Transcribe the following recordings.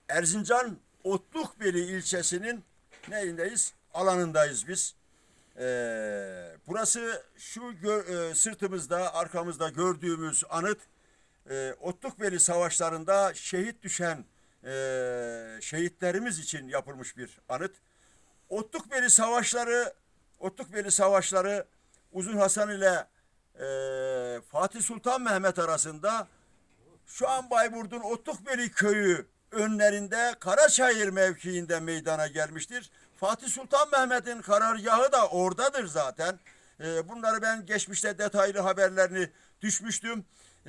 Erzincan Otlukbeli ilçesinin neyindeyiz? Alanındayız biz. Burası şu sırtımızda, arkamızda gördüğümüz anıt Otlukbeli savaşlarında şehit düşen şehitlerimiz için yapılmış bir anıt. Otlukbeli savaşları, Otlukbeli savaşları Uzun Hasan ile Fatih Sultan Mehmet arasında şu an Bayburt'un Otlukbeli köyü önlerinde Karaçayır mevkiinde meydana gelmiştir. Fatih Sultan Mehmet'in karargahı da oradadır zaten. Bunları ben geçmişte detaylı haberlerini düşmüştüm.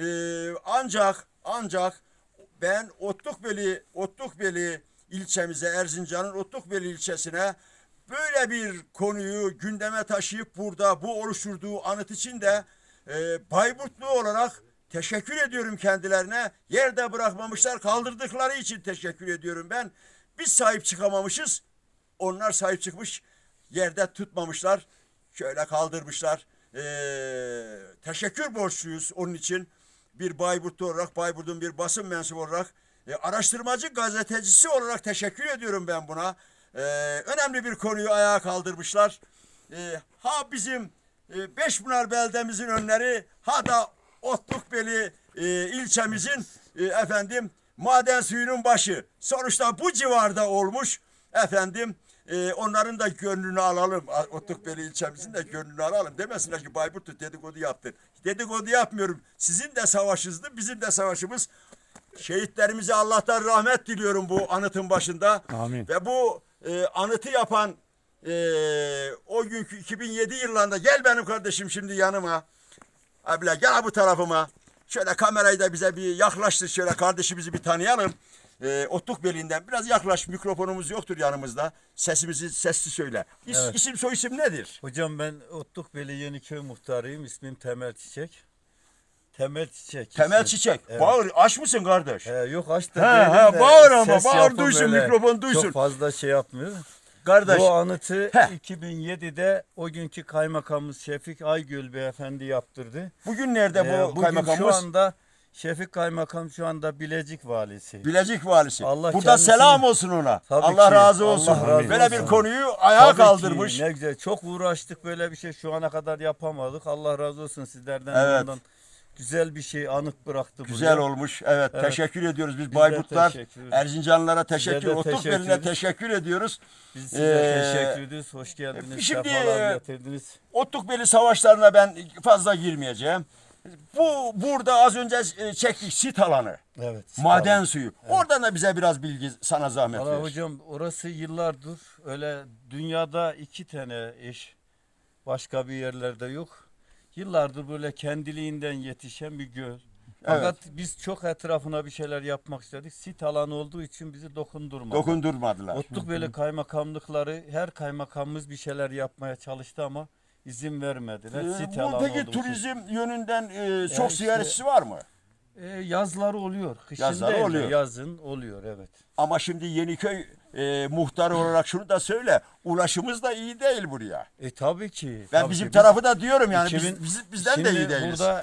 Ancak ben Otlukbeli ilçemize, Erzincan'ın Otlukbeli ilçesine böyle bir konuyu gündeme taşıyıp burada bu oluşturduğu anıt için de Bayburtlu olarak teşekkür ediyorum kendilerine. Yerde bırakmamışlar, kaldırdıkları için teşekkür ediyorum ben. Biz sahip çıkamamışız. Onlar sahip çıkmış, yerde tutmamışlar. Şöyle kaldırmışlar. Teşekkür borçluyuz onun için. Bir Bayburtlu olarak, Bayburt'un bir basın mensubu olarak, araştırmacı gazetecisi olarak teşekkür ediyorum ben buna. Önemli bir konuyu ayağa kaldırmışlar. Ha bizim Beşpınar beldemizin önleri, ha da Otlukbeli ilçemizin efendim maden suyunun başı. Sonuçta bu civarda olmuş efendim. Onların da gönlünü alalım. Otlukbeli ilçemizin de gönlünü alalım. Demesinler ki Bayburt'ta dedikodu yaptı. Dedikodu yapmıyorum. Sizin de savaşınızdı, bizim de savaşımız. Şehitlerimize Allah'tan rahmet diliyorum bu anıtın başında. Amin. Ve bu anıtı yapan o günkü 2007 yıllarında, gel benim kardeşim şimdi yanıma. Abla gel bu tarafıma. Şöyle kamerayı da bize bir yaklaştır, şöyle kardeşimizi bir tanıyalım. Otlukbeli'nden biraz yaklaş, mikrofonumuz yoktur yanımızda. Sesimizi sesli söyle. Evet. İsim soy isim nedir? Hocam ben Otlukbeli Yeniköy muhtarıyım. İsmim Temel Çiçek. Temel Çiçek. Temel ismi. Çiçek. Evet. Bağır, aç mısın kardeş? Yok aç da He, değilim de bağır ama, ses bağır yapım duysun, öyle mikrofon duysun. Çok fazla şey yapmıyor. Kardeş. Bu anıtı Heh. 2007'de o günkü kaymakamımız Şefik Aygül beyefendi yaptırdı. Bugün nerede bu Bugün kaymakamımız? şu anda Şefik Kaymakam şu anda Bilecik valisi. Bilecik valisi. Allah Burada kendisini- selam olsun ona. Tabii Allah ki. razı olsun. Allah razı Böyle olsun. bir konuyu ayağa Tabii kaldırmış. ki, ne güzel. Çok uğraştık, böyle bir şey şu ana kadar yapamadık. Allah razı olsun sizlerden. Evet. Ondan güzel bir şey anıt bıraktı Güzel buraya. olmuş. Evet, Evet. teşekkür ediyoruz biz de Bayburtlar. teşekkür ederiz. Erzincanlılara teşekkür, Size de Otlukbeli'ne teşekkür ederiz. teşekkür ediyoruz. Biz size Ee, teşekkür ederiz. Hoş geldiniz. şimdi, Sefalar getirdiniz. Otlukbeli savaşlarına ben fazla girmeyeceğim. Burada az önce çektik sit alanı. Evet. Maden suyu. Oradan da bize biraz bilgi, sana zahmet Valla ver. hocam orası yıllardır öyle, dünyada 2 tane eş, başka bir yerlerde yok. Yıllardır böyle kendiliğinden yetişen bir göl. Fakat biz çok etrafına bir şeyler yapmak istedik. Sit alanı olduğu için bizi dokundurmadı. Dokundurmadılar. Otlukbeli kaymakamlıkları, her kaymakamımız bir şeyler yapmaya çalıştı ama izin vermediler. Sit alanı Buradaki olduğu için. turizm yönünden çok işte- ziyaretçisi var mı? Yazları oluyor. Kışın Yazları değil de oluyor. yazın oluyor, evet. Ama şimdi Yeniköy muhtarı olarak şunu da söyle. Ulaşımız da iyi değil buraya. Tabii ki. Ben tabii bizim ki. tarafı da diyorum yani 2000 bizden de iyi Şimdi değiliz. burada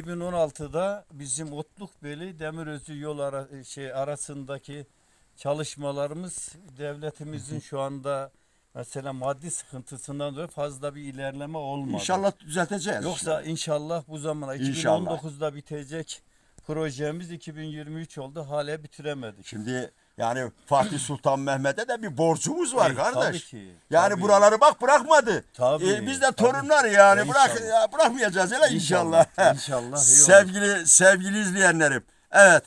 2016'da bizim Otlukbeli Demirözü yol arasındaki çalışmalarımız devletimizin şu anda mesela maddi sıkıntısından dolayı fazla bir ilerleme olmadı. İnşallah düzelteceğiz. Yoksa inşallah bu zamana İnşallah. 2019'da bitecek projemiz 2023 oldu, hala bitiremedik. Şimdi yani Fatih Sultan Mehmet'e de bir borcumuz var kardeş. Tabii ki. Yani tabii. buraları bak bırakmadı. Tabii, Biz de tabii. torunlar yani İnşallah. bırakmayacağız hele inşallah. İnşallah. Sevgili izleyenlerim. Evet.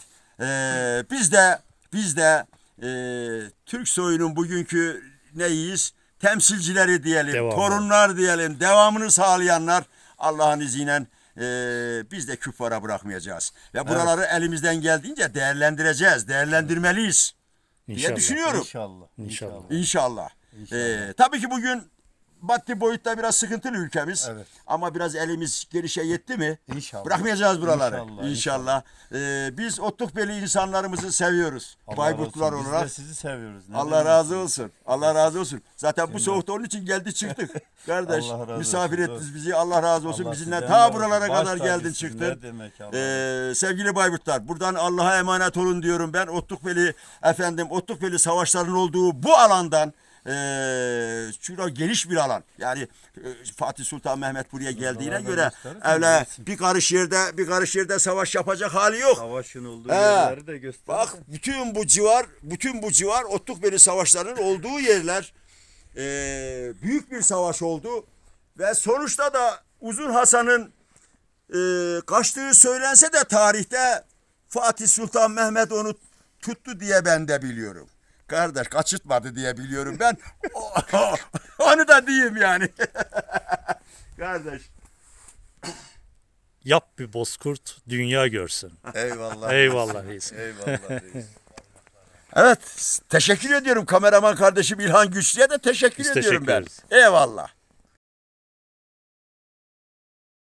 Biz de Türk soyunun bugünkü neyiz? Temsilcileri diyelim, Devamı. torunlar diyelim, devamını sağlayanlar, Allah'ın izniyle biz de küffara bırakmayacağız. Ve buraları elimizden geldiğince değerlendireceğiz, değerlendirmeliyiz diye İnşallah. düşünüyorum. İnşallah. İnşallah. İnşallah. Tabii ki bugün maddi boyutta biraz sıkıntılı ülkemiz. Evet. Ama biraz elimiz gelişe yetti mi? İnşallah. Bırakmayacağız buraları. İnşallah, İnşallah. Biz Otlukbeli insanlarımızı seviyoruz. Allah Bayburtlular razı olsun. olarak. Biz de sizi seviyoruz. Ne Allah demek? razı olsun. Allah razı olsun. Zaten bu soğukta onun için geldi çıktık. Kardeş Allah razı misafir olsun. ettiniz bizi. Allah razı olsun. Allah Bizimle sizden ta razı buralara olsun. kadar Baş geldin tacısınız. çıktın. Ne demek Allah. Sevgili Bayburtlar, buradan Allah'a emanet olun diyorum ben. Otlukbeli savaşlarının olduğu bu alandan şurada geniş bir alan. Yani Fatih Sultan Mehmet buraya geldiğine Oralardan göre gösterirsen öyle gelsin. bir karış yerde savaş yapacak hali yok. Savaşın olduğu He. yerleri de göster. Bak bütün bu civar Otlukbeli savaşlarının olduğu yerler. Büyük bir savaş oldu ve sonuçta da Uzun Hasan'ın kaçtığı söylense de tarihte Fatih Sultan Mehmet onu tuttu diye ben de biliyorum. Kardeş kaçırtmadı diye biliyorum ben. Onu da diyeyim yani. Kardeş. Yap bir bozkurt dünya görsün. Eyvallah. Eyvallah reis. Eyvallah reis. Evet, teşekkür ediyorum kameraman kardeşim İlhan Güçlü'ye de teşekkür Biz ediyorum teşekkür ben. ederiz. Eyvallah.